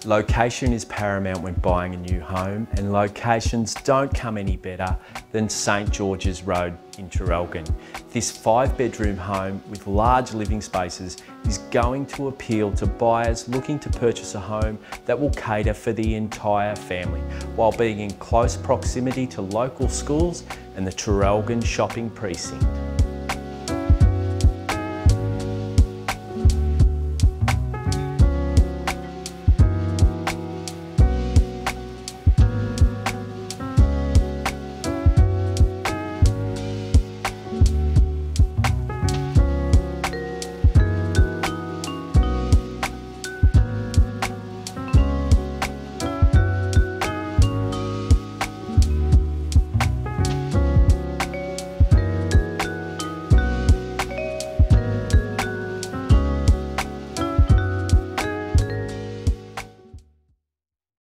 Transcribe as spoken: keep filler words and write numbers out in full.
Location is paramount when buying a new home, and locations don't come any better than St George's Road in Traralgon. This five bedroom home with large living spaces is going to appeal to buyers looking to purchase a home that will cater for the entire family, while being in close proximity to local schools and the Traralgon shopping precinct.